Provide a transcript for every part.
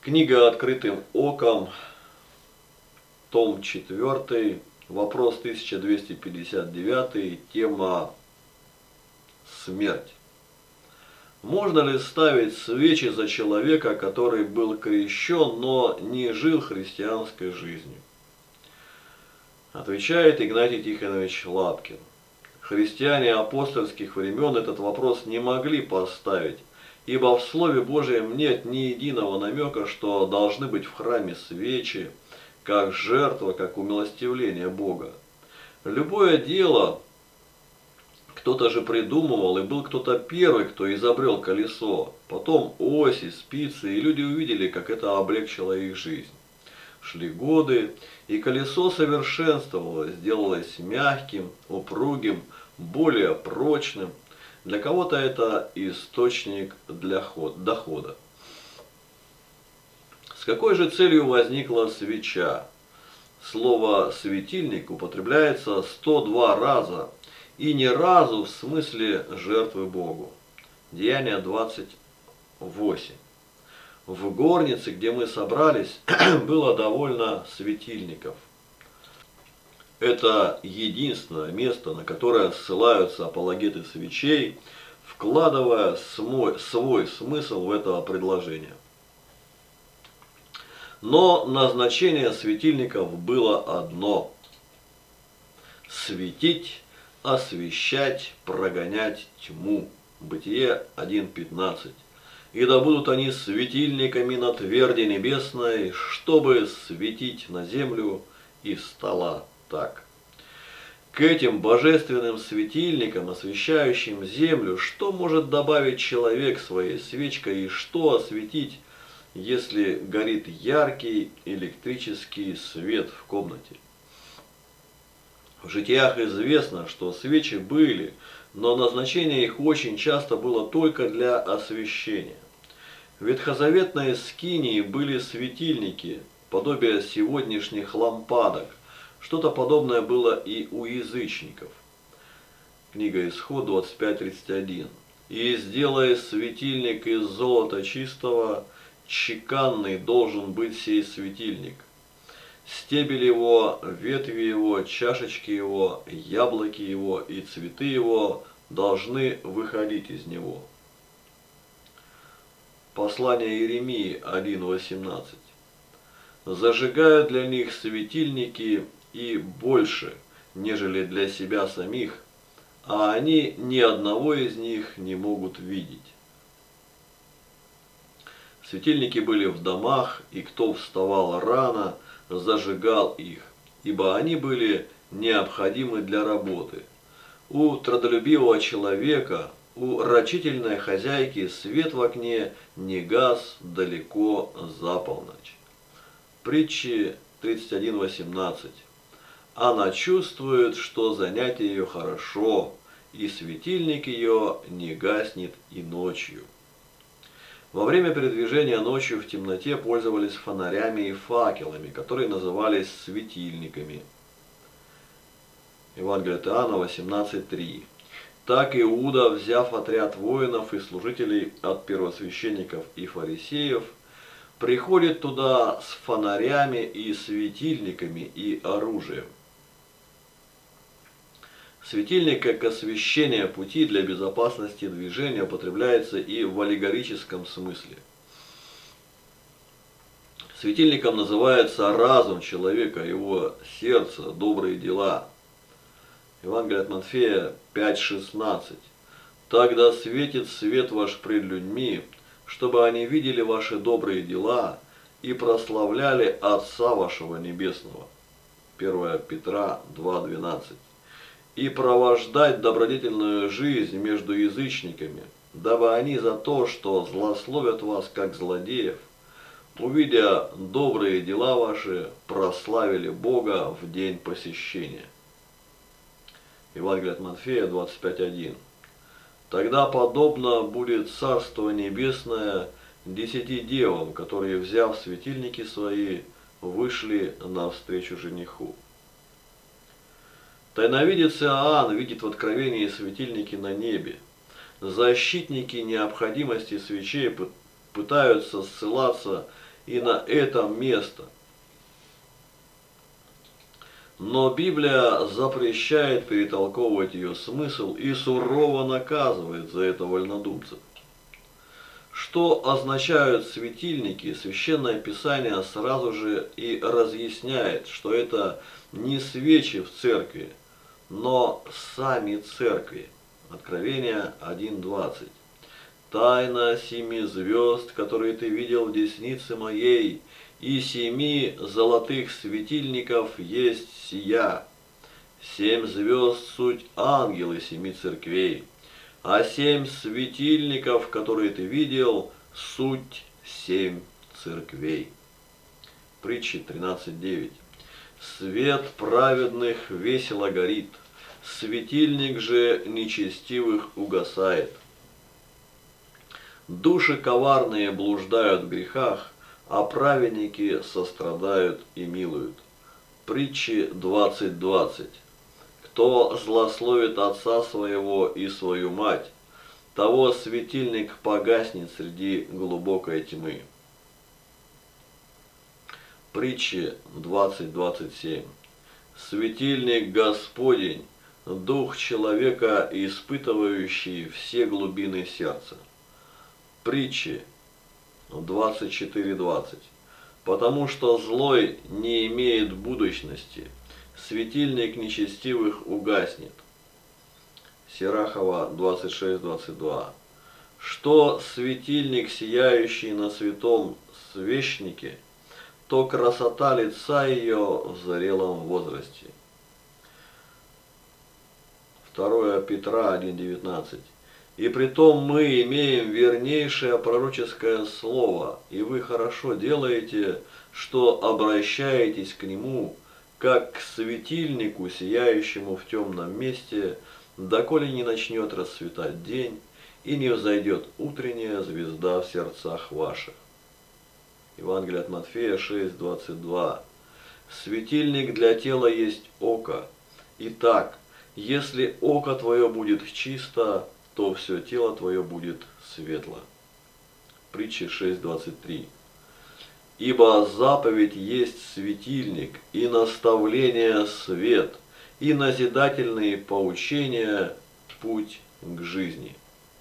Книга «Открытым оком», том 4, вопрос 1259, тема «Смерть». Можно ли ставить свечи за человека, который был крещен, но не жил христианской жизнью? Отвечает Игнатий Тихонович Лапкин. Христиане апостольских времен этот вопрос не могли поставить, ибо в Слове Божьем нет ни единого намека, что должны быть в храме свечи, как жертва, как умилостивление Бога. Любое дело кто-то же придумывал, и был кто-то первый, кто изобрел колесо, потом оси, спицы, и люди увидели, как это облегчило их жизнь. Шли годы, и колесо совершенствовалось, сделалось мягким, упругим, более прочным. Для кого-то это источник дохода. С какой же целью возникла свеча? Слово «светильник» употребляется 102 раза, и ни разу в смысле жертвы Богу. Деяние 28. В горнице, где мы собрались, было довольно светильников. Это единственное место, на которое ссылаются апологеты свечей, вкладывая свой смысл в это предложение. Но назначение светильников было одно – светить, освещать, прогонять тьму. Бытие 1.15. И да будут они светильниками на тверди небесной, чтобы светить на землю, и стало так. К этим божественным светильникам, освещающим землю, что может добавить человек своей свечкой и что осветить, если горит яркий электрический свет в комнате? В житиях известно, что свечи были, но назначение их очень часто было только для освещения. В ветхозаветной скинии были светильники, подобие сегодняшних лампадок. Что-то подобное было и у язычников. Книга Исход 25:31. «И сделай светильник из золота чистого, чеканный должен быть сей светильник. Стебель его, ветви его, чашечки его, яблоки его и цветы его должны выходить из него». Послание Иеремии 1.18. «Зажигают для них светильники и больше, нежели для себя самих, а они ни одного из них не могут видеть». Светильники были в домах, и кто вставал рано, зажигал их, ибо они были необходимы для работы. У трудолюбивого человека, у рачительной хозяйки свет в окне не гас далеко за полночь. Притчи 31:18. Она чувствует, что занятие ее хорошо, и светильник ее не гаснет и ночью. Во время передвижения ночью в темноте пользовались фонарями и факелами, которые назывались светильниками. Евангелие от Иоанна 18:3. Так Иуда, взяв отряд воинов и служителей от первосвященников и фарисеев, приходит туда с фонарями и светильниками и оружием. Светильник как освещение пути для безопасности движения употребляется и в аллегорическом смысле. Светильником называется разум человека, его сердце, добрые дела. Евангелие от Матфея 5:16. «Тогда светит свет ваш пред людьми, чтобы они видели ваши добрые дела и прославляли Отца вашего Небесного». 1 Петра 2:12. «И провождать добродетельную жизнь между язычниками, дабы они за то, что злословят вас, как злодеев, увидя добрые дела ваши, прославили Бога в день посещения». Евангелие от Матфея 25:1. «Тогда подобно будет Царство Небесное 10 девам, которые, взяв светильники свои, вышли навстречу жениху». Тайновидец Иоанн видит в Откровении светильники на небе. Защитники необходимости свечей пытаются ссылаться и на этом место. Но Библия запрещает перетолковывать ее смысл и сурово наказывает за это вольнодумцев. Что означают светильники, Священное Писание сразу же и разъясняет, что это не свечи в церкви, но сами церкви. Откровение 1:20. Тайна 7 звезд, которые ты видел в деснице моей, и 7 золотых светильников есть сия. 7 звезд суть ангелы 7 церквей, а 7 светильников, которые ты видел, суть 7 церквей. Притчи 13:9. Свет праведных весело горит, светильник же нечестивых угасает. Души коварные блуждают в грехах, а праведники сострадают и милуют. Притчи 20:20. Кто злословит отца своего и свою мать, того светильник погаснет среди глубокой тьмы. Притчи 20:27. Светильник Господень, дух человека, испытывающий все глубины сердца. Притчи 24:20. Потому что злой не имеет будущности, светильник нечестивых угаснет. Сирахова 26:22. Что светильник, сияющий на святом свечнике, то красота лица ее в зрелом возрасте. 2 Петра 1:19. И притом мы имеем вернейшее пророческое слово, и вы хорошо делаете, что обращаетесь к нему, как к светильнику, сияющему в темном месте, доколе не начнет расцветать день, и не взойдет утренняя звезда в сердцах ваших. Евангелие от Матфея 6:22. Светильник для тела есть око. Итак, если око твое будет чисто, то все тело твое будет светло. Притчи 6:23. Ибо заповедь есть светильник, и наставление свет, и назидательные поучения путь к жизни.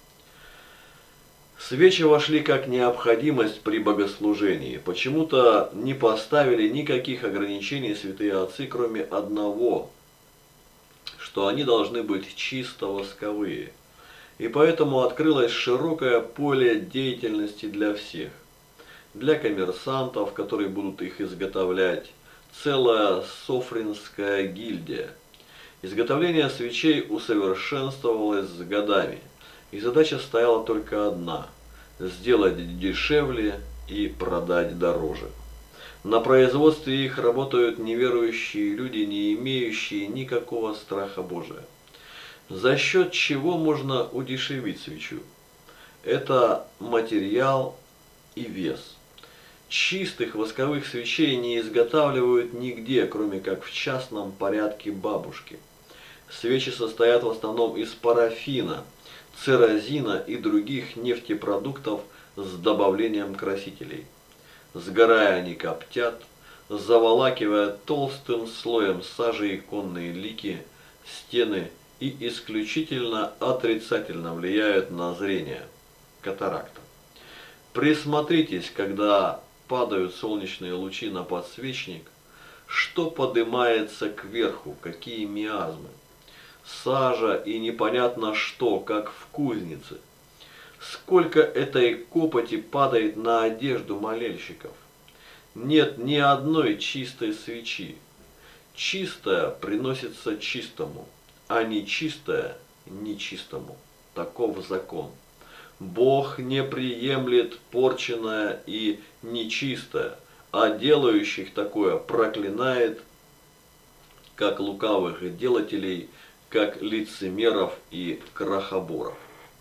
Свечи вошли как необходимость при богослужении. Почему-то не поставили никаких ограничений святые отцы, кроме одного, что они должны быть чисто восковые. И поэтому открылось широкое поле деятельности для всех. Для коммерсантов, которые будут их изготовлять, целая софринская гильдия. Изготовление свечей усовершенствовалось с годами, и задача стояла только одна – сделать дешевле и продать дороже. На производстве их работают неверующие люди, не имеющие никакого страха Божия. За счет чего можно удешевить свечу? Это материал и вес. Чистых восковых свечей не изготавливают нигде, кроме как в частном порядке бабушки. Свечи состоят в основном из парафина, церозина и других нефтепродуктов с добавлением красителей. Сгорая они коптят, заволакивая толстым слоем сажи иконные лики, стены и исключительно отрицательно влияют на зрение, катаракта. Присмотритесь, когда падают солнечные лучи на подсвечник, что поднимается кверху, какие миазмы. Сажа и непонятно что, как в кузнице. Сколько этой копоти падает на одежду молельщиков. Нет ни одной чистой свечи. Чистая приносится чистому, а нечистая нечистому. Таков закон. Бог не приемлет порченное и нечистое, а делающих такое проклинает, как лукавых делателей, как лицемеров и крахоборов.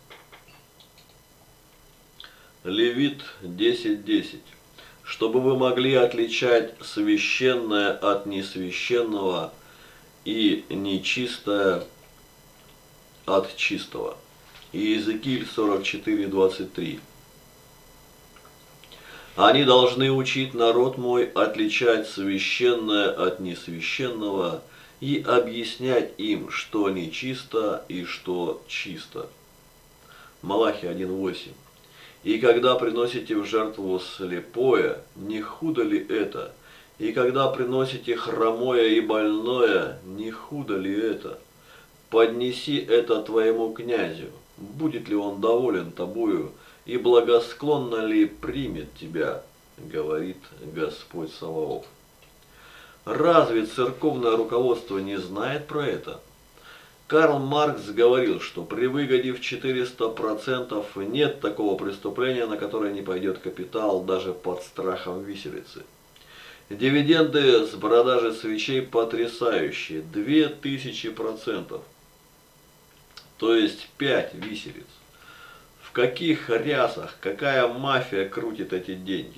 Левит 10:10. Чтобы вы могли отличать священное от несвященного и нечистое от чистого. Иезекииль 44:23. Они должны учить народ мой отличать священное от несвященного и объяснять им, что нечисто и что чисто. Малахия 1:8. И когда приносите в жертву слепое, не худо ли это? И когда приносите хромое и больное, не худо ли это? Поднеси это твоему князю, будет ли он доволен тобою, и благосклонно ли примет тебя, говорит Господь Саваоф. Разве церковное руководство не знает про это? Карл Маркс говорил, что при выгоде в 400% нет такого преступления, на которое не пойдет капитал даже под страхом виселицы. Дивиденды с продажи свечей потрясающие, 2000%, то есть 5 виселиц. В каких рясах, какая мафия крутит эти деньги?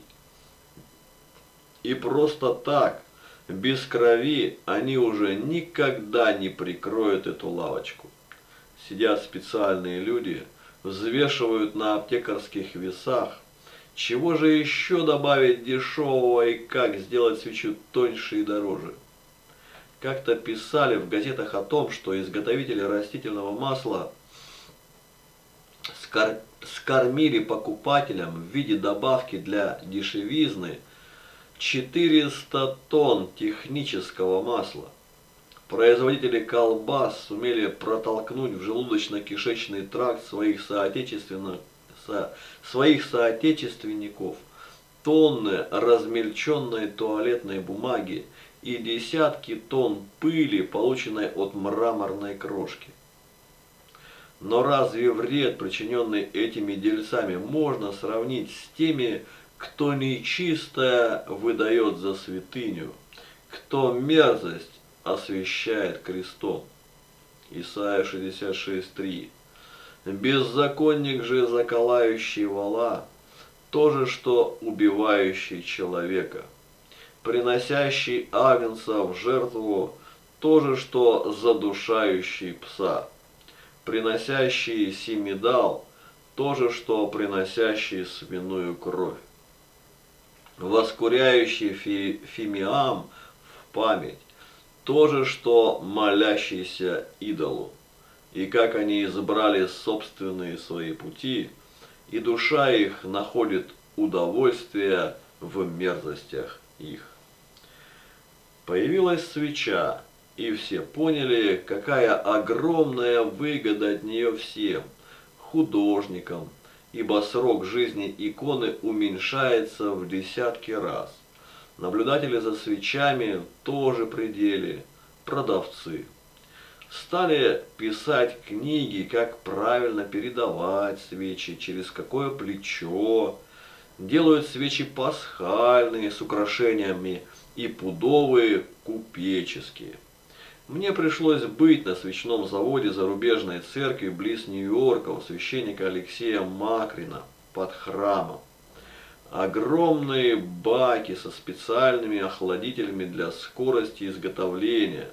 И просто так, без крови, они уже никогда не прикроют эту лавочку. Сидят специальные люди, взвешивают на аптекарских весах, чего же еще добавить дешевого и как сделать свечу тоньше и дороже. Как-то писали в газетах о том, что изготовители растительного масла скормили покупателям в виде добавки для дешевизны 400 тонн технического масла. Производители колбас сумели протолкнуть в желудочно-кишечный тракт своих соотечественников тонны размельченной туалетной бумаги и десятки тонн пыли, полученной от мраморной крошки. Но разве вред, причиненный этими дельцами, можно сравнить с теми, кто нечистое выдает за святыню, кто мерзость освящает крестом? Исайя 66:3. Беззаконник же, заколающий вола, то же, что убивающий человека. Приносящий агнца в жертву, то же, что задушающий пса. Приносящий семидал, то же, что приносящий свиную кровь. Воскуряющий фимиам в память, то же, что молящийся идолу. И как они избрали собственные свои пути, и душа их находит удовольствие в мерзостях их. Появилась свеча, и все поняли, какая огромная выгода от нее всем, художникам, ибо срок жизни иконы уменьшается в десятки раз. Наблюдатели за свечами тоже при деле, продавцы. Стали писать книги, как правильно передавать свечи, через какое плечо. Делают свечи пасхальные с украшениями и пудовые купеческие. Мне пришлось быть на свечном заводе зарубежной церкви близ Нью-Йорка у священника Алексея Макрина под храмом. Огромные баки со специальными охладителями для скорости изготовления.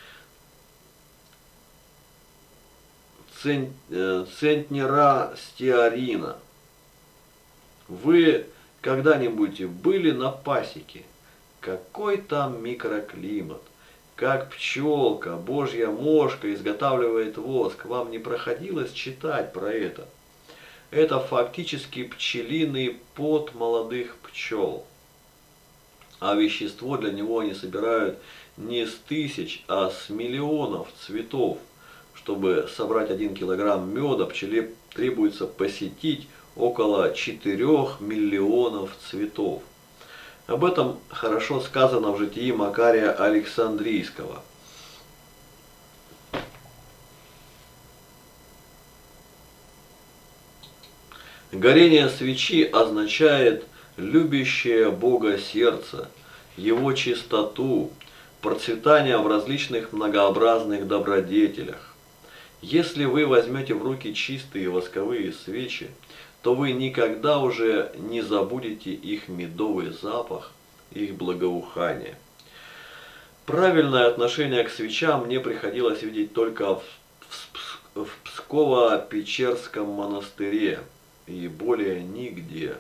Центнера стеарина. Вы когда-нибудь были на пасеке? Какой там микроклимат? Как пчелка, божья мошка изготавливает воск. Вам не проходилось читать про это? Это фактически пчелиный пот молодых пчел. А вещество для него они собирают не с тысяч, а с миллионов цветов. Чтобы собрать 1 килограмм меда, пчеле требуется посетить около 4 миллионов цветов. Об этом хорошо сказано в житии Макария Александрийского. Горение свечи означает любящее Бога сердце, Его чистоту, процветание в различных многообразных добродетелях. Если вы возьмете в руки чистые восковые свечи, то вы никогда уже не забудете их медовый запах, их благоухание. Правильное отношение к свечам мне приходилось видеть только в Псково-Печерском монастыре и более нигде.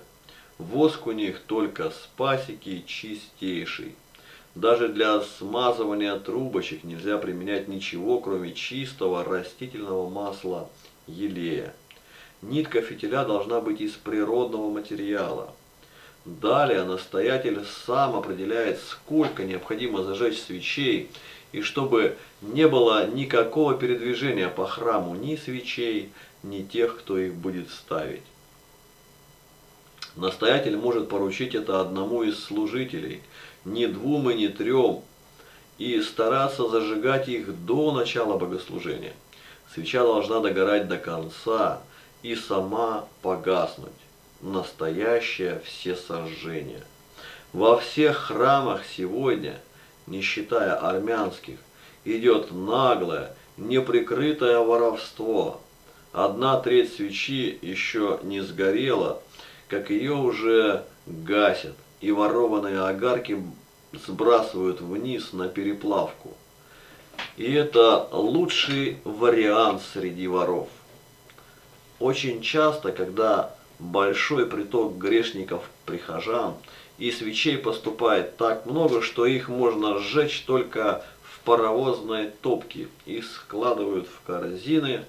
Воск у них только с пасеки чистейший. Даже для смазывания трубочек нельзя применять ничего, кроме чистого растительного масла елея. Нитка фитиля должна быть из природного материала. Далее настоятель сам определяет, сколько необходимо зажечь свечей, и чтобы не было никакого передвижения по храму ни свечей, ни тех, кто их будет ставить. Настоятель может поручить это одному из служителей, не двум и не трем, и стараться зажигать их до начала богослужения. Свеча должна догорать до конца и сама погаснуть. Настоящее всесожжение. Во всех храмах сегодня, не считая армянских, идет наглое, неприкрытое воровство. 1/3 свечи еще не сгорела, как ее уже гасят, и ворованные огарки сбрасывают вниз на переплавку. И это лучший вариант среди воров. Очень часто, когда большой приток грешников-прихожан, и свечей поступает так много, что их можно сжечь только в паровозной топке. Их складывают в корзины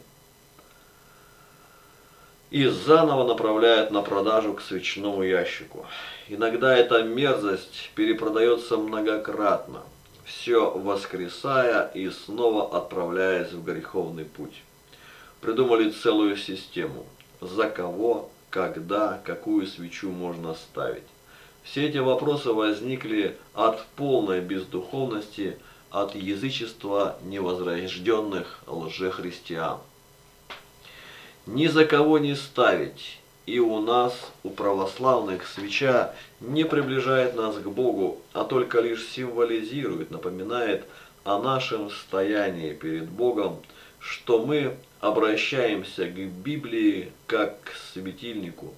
и заново направляют на продажу к свечному ящику. Иногда эта мерзость перепродается многократно, все воскресая и снова отправляясь в греховный путь. Придумали целую систему, за кого, когда, какую свечу можно ставить. Все эти вопросы возникли от полной бездуховности, от язычества невозрожденных лжехристиан. Ни за кого не ставить, и у нас, у православных, свеча не приближает нас к Богу, а только лишь символизирует, напоминает о нашем стоянии перед Богом, что мы обращаемся к Библии как к светильнику,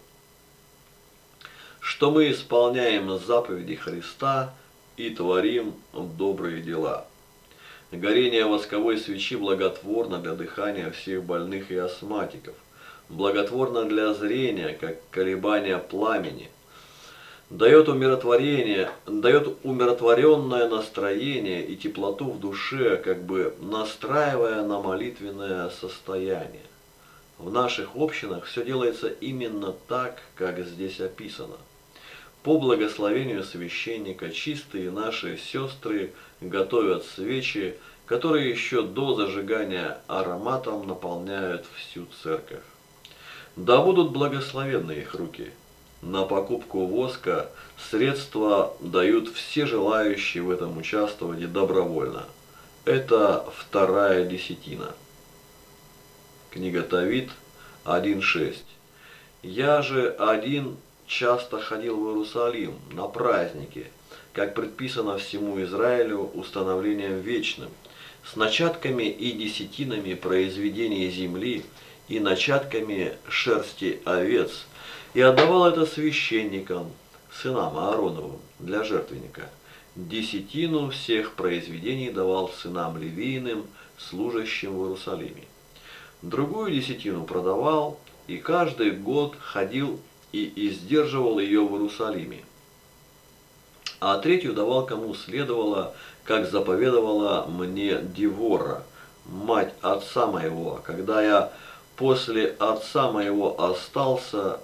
что мы исполняем заповеди Христа и творим добрые дела. Горение восковой свечи благотворно для дыхания всех больных и астматиков, благотворно для зрения, как колебания пламени, дает умиротворение, дает умиротворенное настроение и теплоту в душе, как бы настраивая на молитвенное состояние. В наших общинах все делается именно так, как здесь описано. По благословению священника чистые наши сестры готовят свечи, которые еще до зажигания ароматом наполняют всю церковь. Да будут благословенны их руки. На покупку воска средства дают все желающие в этом участвовать добровольно. Это 2-я десятина. Книга Товит 1:6. Я же один часто ходил в Иерусалим на праздники, как предписано всему Израилю установлением вечным, с начатками и десятинами произведения земли и начатками шерсти овец, и отдавал это священникам, сынам Аароновым, для жертвенника. Десятину всех произведений давал сынам Левийным, служащим в Иерусалиме. Другую десятину продавал, и каждый год ходил и издерживал ее в Иерусалиме. А третью давал кому следовало, как заповедовала мне Девора, мать отца моего, когда я после отца моего остался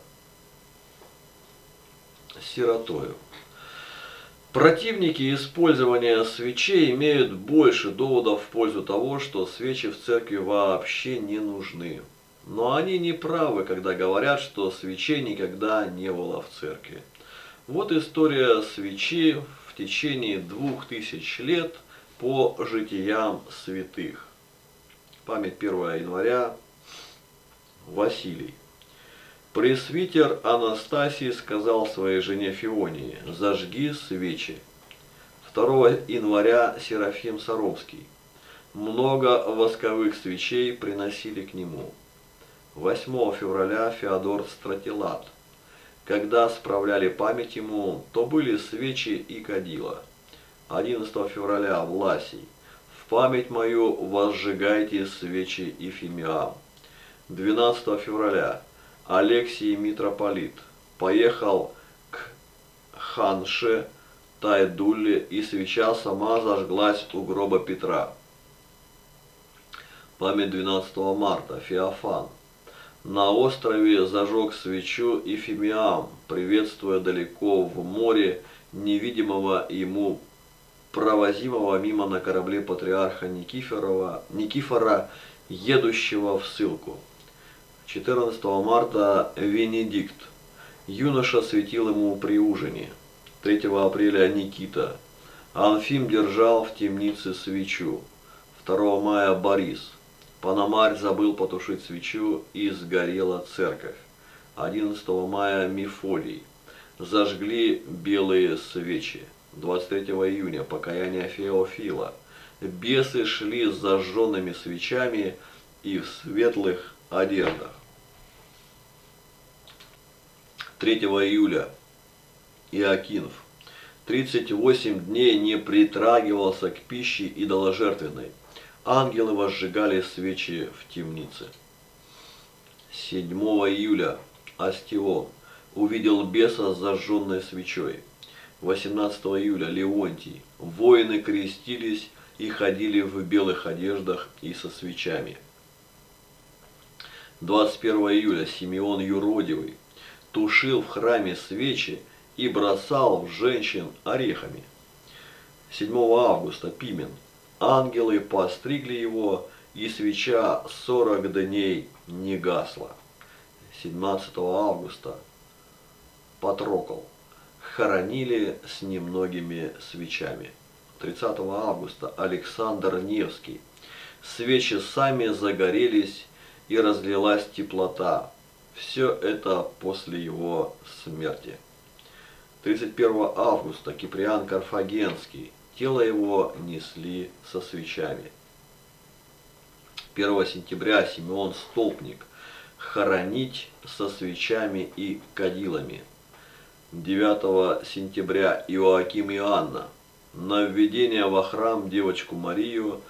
сиротою. Противники использования свечей имеют больше доводов в пользу того, что свечи в церкви вообще не нужны. Но они не правы, когда говорят, что свечей никогда не было в церкви. Вот история свечи в течение 2000 лет по житиям святых. Память 1 января. Василий. Пресвитер Анастасий сказал своей жене Фионии: «Зажги свечи». 2 января Серафим Саровский. Много восковых свечей приносили к нему. 8 февраля Феодор Стратилат. Когда справляли память ему, то были свечи и кадила. 11 февраля Власий. В память мою возжигайте свечи и фимиам. 12 февраля Алексий митрополит поехал Ханше, Тайдулле, и свеча сама зажглась у гроба Петра. Память 12 марта. Феофан. На острове зажег свечу и Фимиам, приветствуя далеко в море невидимого ему провозимого мимо на корабле патриарха Никифора, едущего в ссылку. 14 марта. Венедикт. Юноша светил ему при ужине. 3 апреля. Никита. Анфим держал в темнице свечу. 2 мая. Борис. Пономарь забыл потушить свечу, и сгорела церковь. 11 мая. Мефодий. Зажгли белые свечи. 23 июня. Покаяние Феофила. Бесы шли с зажженными свечами и в светлых одеждах. 3 июля. Иоакинф. 38 дней не притрагивался к пище идоложертвенной. Ангелы возжигали свечи в темнице. 7 июля. Астион. Увидел беса с зажженной свечой. 18 июля. Леонтий. Воины крестились и ходили в белых одеждах и со свечами. 21 июля. Симеон Юродивый. Тушил в храме свечи и бросал в женщин орехами. 7 августа. Пимен. Ангелы постригли его, и свеча 40 дней не гасла. 17 августа. Патрокол. Хоронили с немногими свечами. 30 августа. Александр Невский. Свечи сами загорелись, и разлилась теплота. Все это после его смерти. 31 августа. Киприан Карфагенский. Тело его несли со свечами. 1 сентября. Симеон Столпник. Хоронить со свечами и кадилами. 9 сентября. Иоаким и Анна. На введение во храм девочку Марию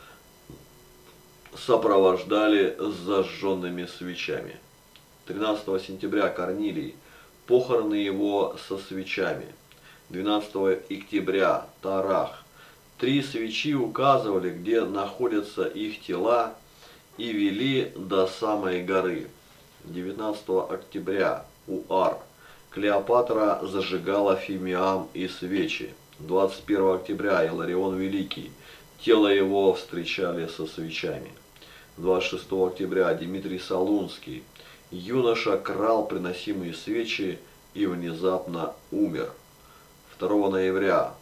сопровождали с зажженными свечами. 13 сентября. Корнилий. Похороны его со свечами. 12 октября. Тарах. 3 свечи указывали, где находятся их тела, и вели до самой горы. 19 октября. Уар. Клеопатра зажигала фимиам и свечи. 21 октября. Иларион Великий. Тело его встречали со свечами. 26 октября. Дмитрий Солунский. Юноша крал приносимые свечи и внезапно умер. 2 ноября.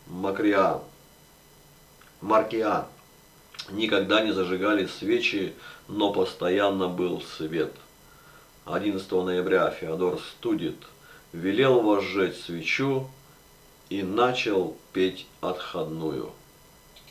Маркиан. Никогда не зажигали свечи, но постоянно был свет. 11 ноября. Феодор Студит. Велел возжечь свечу и начал петь отходную.